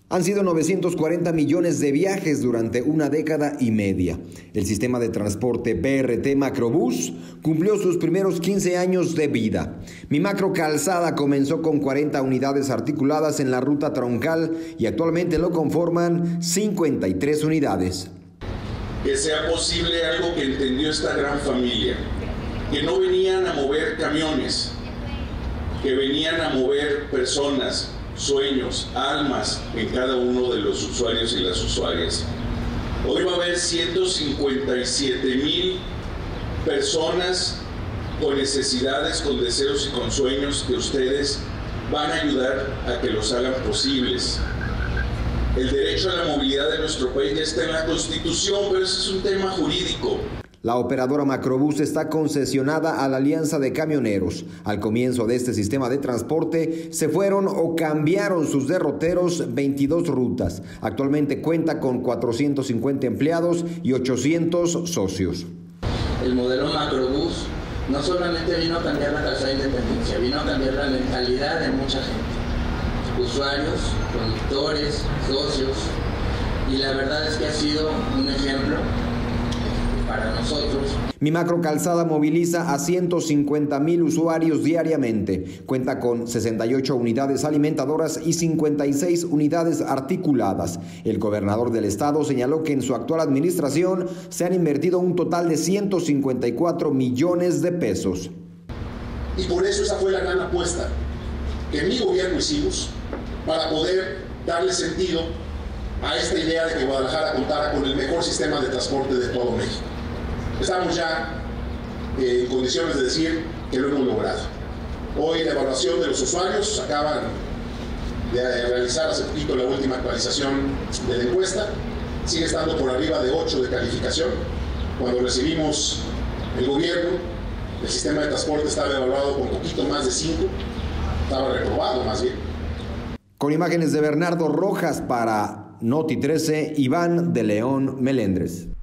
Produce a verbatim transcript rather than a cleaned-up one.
Han sido novecientos cuarenta millones de viajes durante una década y media. El sistema de transporte B R T Macrobús cumplió sus primeros quince años de vida. Mi Macro Calzada comenzó con cuarenta unidades articuladas en la ruta troncal y actualmente lo conforman cincuenta y tres unidades. Que sea posible algo que entendió esta gran familia, que no venían a mover camiones, que venían a mover personas, sueños, almas en cada uno de los usuarios y las usuarias. Hoy va a haber ciento cincuenta y siete mil personas con necesidades, con deseos y con sueños que ustedes van a ayudar a que los hagan posibles. El derecho a la movilidad de nuestro país ya está en la Constitución, pero ese es un tema jurídico. La operadora Macrobús está concesionada a la Alianza de Camioneros. Al comienzo de este sistema de transporte se fueron o cambiaron sus derroteros veintidós rutas. Actualmente cuenta con cuatrocientos cincuenta empleados y ochocientos socios. El modelo Macrobús no solamente vino a cambiar la calzada de Independencia, vino a cambiar la mentalidad de mucha gente. Usuarios, conductores, socios. Y la verdad es que ha sido un ejemplo para nosotros. Mi Macro Calzada moviliza a ciento cincuenta mil usuarios diariamente. Cuenta con sesenta y ocho unidades alimentadoras y cincuenta y seis unidades articuladas. El gobernador del estado señaló que en su actual administración se han invertido un total de ciento cincuenta y cuatro millones de pesos. Y por eso esa fue la gran apuesta que mi gobierno hicimos para poder darle sentido a esta idea de que Guadalajara contara con el mejor sistema de transporte de todo México. Estamos ya eh, en condiciones de decir que lo hemos logrado. Hoy la evaluación de los usuarios, acaban de realizar hace poquito la última actualización de la encuesta, sigue estando por arriba de ocho de calificación. Cuando recibimos el gobierno, el sistema de transporte estaba evaluado con poquito más de cinco, estaba reprobado más bien. Con imágenes de Bernardo Rojas para Noti trece, Iván de León Melendres.